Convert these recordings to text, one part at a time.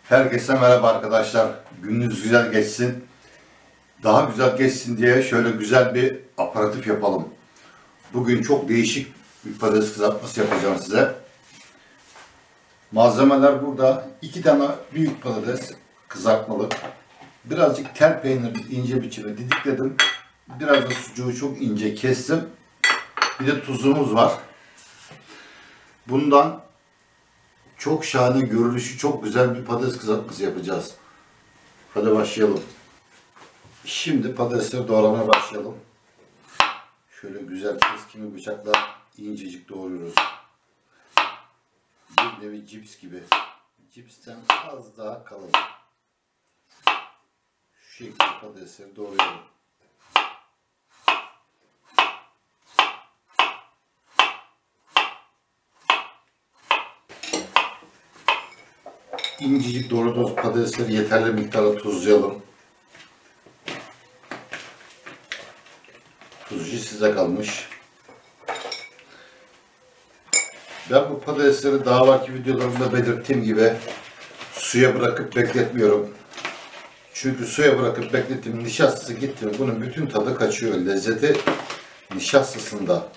Herkese merhaba arkadaşlar. Gününüz güzel geçsin. Daha güzel geçsin diye şöyle güzel bir aperatif yapalım. Bugün çok değişik bir patates kızartması yapacağım size. Malzemeler burada. 2 tane büyük patates kızartmalı. Birazcık tel peynir ince biçimde didikledim. Biraz da sucuğu çok ince kestim. Bir de tuzumuz var. Bundan çok şahane, görünüşü çok güzel bir patates kızartması yapacağız. Hadi başlayalım. Şimdi patatesleri doğramaya başlayalım. Şöyle güzel keskin bir bıçakla incecik doğruyoruz. Bir nevi cips gibi. Cipsten az daha kalın. Şu şekilde patatesleri doğruyorum. İncecik doğradığımız patatesleri yeterli miktarda tuzlayalım. Tuzcu size kalmış. Ben bu patatesleri daha evvelki videolarımda belirttiğim gibi suya bırakıp bekletmiyorum. Çünkü suya bırakıp beklettim, nişastası gitti mi bunun bütün tadı kaçıyor. Lezzeti nişastasında.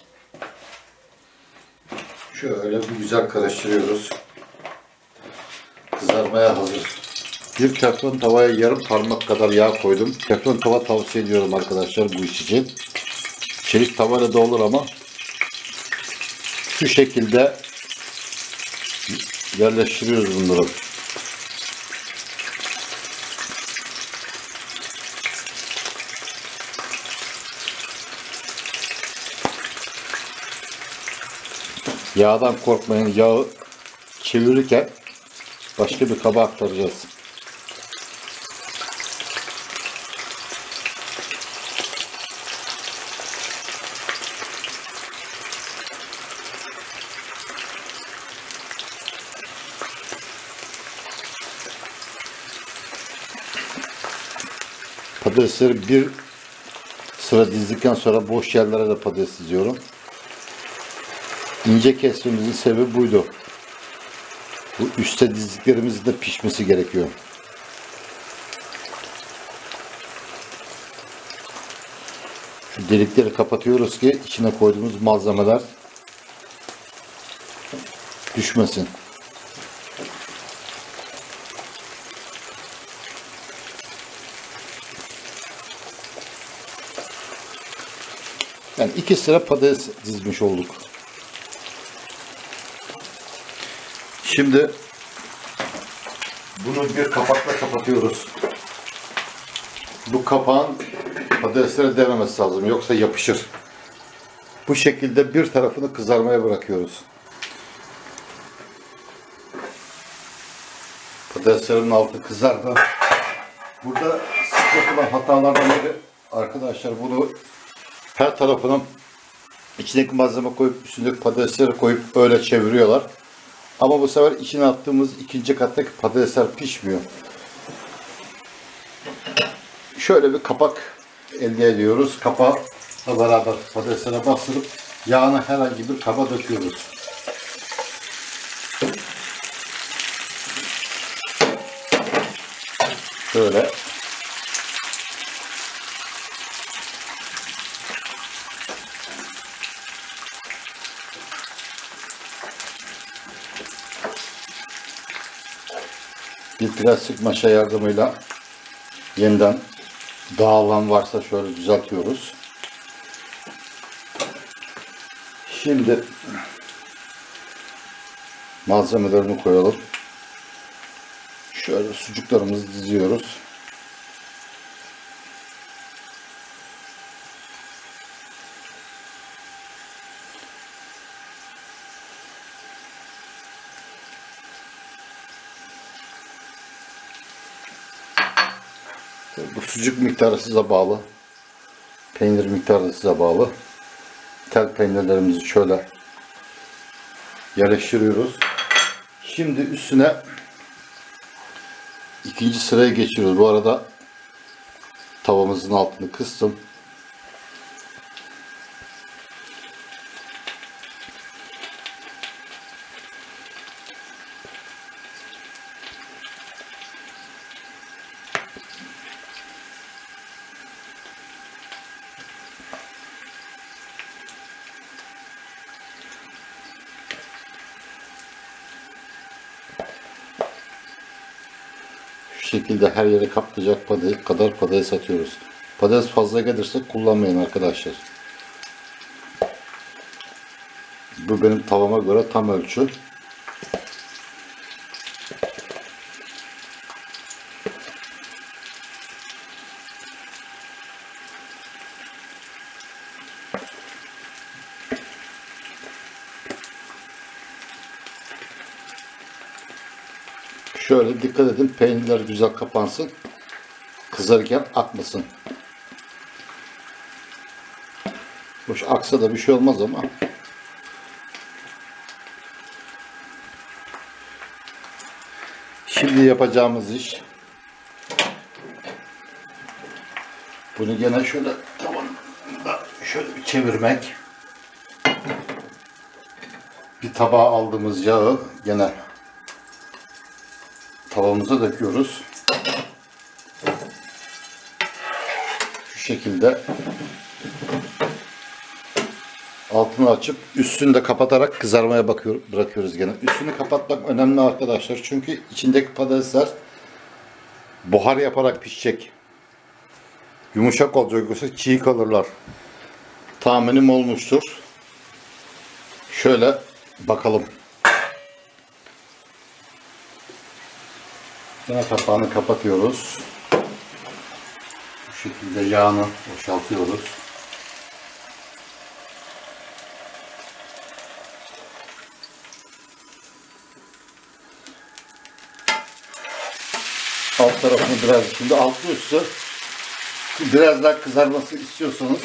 Şöyle bir güzel karıştırıyoruz. Kızarmaya hazır. Bir teflon tavaya yarım parmak kadar yağ koydum. Teflon tava tavsiye ediyorum arkadaşlar bu iş için. Çelik tavayla da olur ama şu şekilde yerleştiriyoruz bunları. Yağdan korkmayın. Yağı çevirirken başka bir kaba aktaracağız. Patatesleri bir sıra dizdikten sonra boş yerlere de patates diziyorum. İnce kesmemizin sebebi buydu. Bu üstte dizdiklerimizin de pişmesi gerekiyor. Şu delikleri kapatıyoruz ki içine koyduğumuz malzemeler düşmesin. Yani 2 sıra patates dizmiş olduk. Şimdi bunu bir kapakla kapatıyoruz. Bu kapağın patateslere değmemesi lazım, yoksa yapışır. Bu şekilde bir tarafını kızarmaya bırakıyoruz. Patateslerin altı kızardı. Burada sık yapılan hatalardan biri arkadaşlar, bunu her tarafına içindeki malzeme koyup üstündeki patatesleri koyup öyle çeviriyorlar. Ama bu sefer içine attığımız ikinci kattaki patatesler pişmiyor. Şöyle bir kapak elde ediyoruz. Kapakla beraber patateslere bastırıp yağını herhangi bir kaba döküyoruz. Şöyle. Bir plastik maşa yardımıyla yeniden dağılan varsa şöyle düzeltiyoruz. Şimdi malzemelerini koyalım. Şöyle sucuklarımızı diziyoruz. Bu sucuk miktarı size bağlı. Peynir miktarı size bağlı. Tel peynirlerimizi şöyle yerleştiriyoruz. Şimdi üstüne ikinci sıraya geçiyoruz. Bu arada tavamızın altını kıstım. şekilde her yere kaplayacak kadar patates atıyoruz. Patates fazla gelirse kullanmayın arkadaşlar. Bu benim tavama göre tam ölçü. Şöyle dikkat edin, peynirler güzel kapansın. Kızarken akmasın. Hoş aksa da bir şey olmaz ama. Şimdi yapacağımız iş, bunu gene şöyle tavanda şöyle bir çevirmek. Bir tabağa aldığımız yağı gene tavamıza döküyoruz. Şu şekilde altını açıp üstünü de kapatarak kızarmaya bırakıyoruz gene. Üstünü kapatmak önemli arkadaşlar. Çünkü içindeki patatesler buhar yaparak pişecek. Yumuşak olacak, yoksa çiğ kalırlar. Tahminim olmuştur. Şöyle bakalım. Yine kapağını kapatıyoruz. Bu şekilde yağını boşaltıyoruz. Alt tarafını biraz, şimdi altı üstü biraz daha kızarması istiyorsanız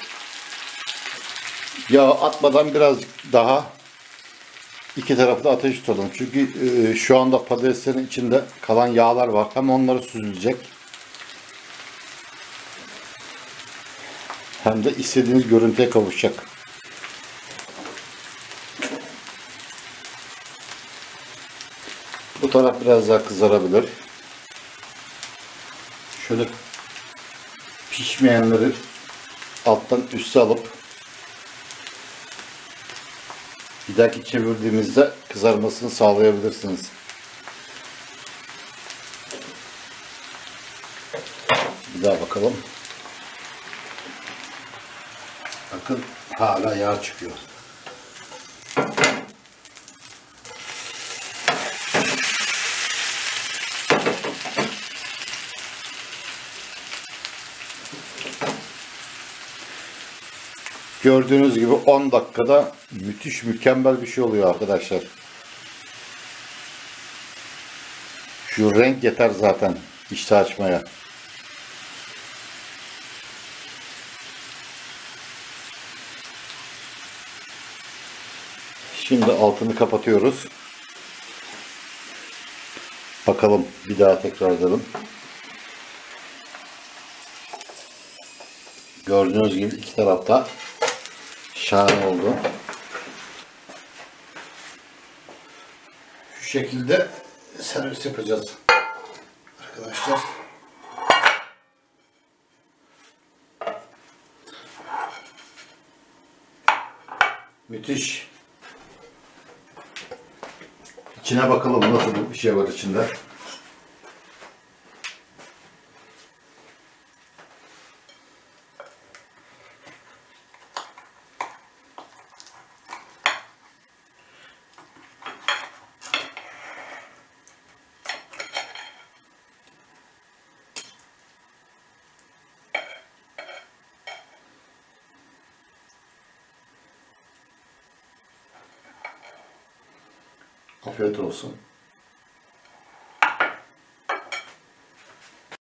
yağ atmadan birazcık daha iki tarafı da ateş tutalım. Çünkü şu anda patateslerin içinde kalan yağlar var. Hem onları süzülecek hem de istediğiniz görüntüye kavuşacak. Bu taraf biraz daha kızarabilir. Şöyle pişmeyenleri alttan üste alıp bir dahaki çevirdiğimizde kızarmasını sağlayabilirsiniz. Bir daha bakalım. Bakın hala yağ çıkıyor. Gördüğünüz gibi 10 dakikada müthiş, mükemmel bir şey oluyor arkadaşlar. Şu renk yeter zaten iştah açmaya. Şimdi altını kapatıyoruz. Bakalım, bir daha tekrar edelim. Gördüğünüz gibi iki tarafta şahane oldu. Şu şekilde servis yapacağız arkadaşlar. Müthiş. İçine bakalım nasıl bir şey var içinde. Afiyet olsun.